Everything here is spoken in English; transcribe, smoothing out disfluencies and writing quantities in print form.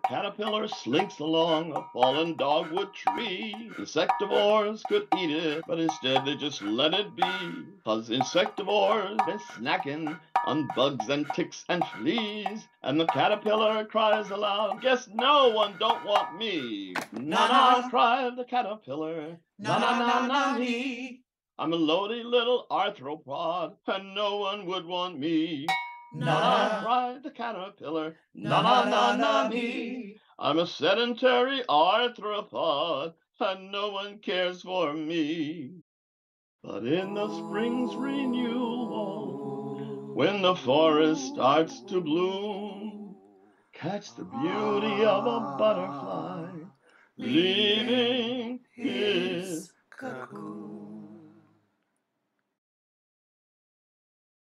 caterpillar slinks along a fallen dogwood tree. Insectivores could eat it, but instead they just let it be. 'Cause insectivores been snacking on bugs and ticks and fleas. And the caterpillar cries aloud, guess no one don't want me. Na-na, cried the caterpillar, na-na-na-na-me. I'm a lowly little arthropod, and no one would want me. Na-na, cried the caterpillar, na-na-na-na-me. I'm a sedentary arthropod, and no one cares for me. But in the spring's renewal, when the forest starts to bloom, catch the beauty of a butterfly leaving his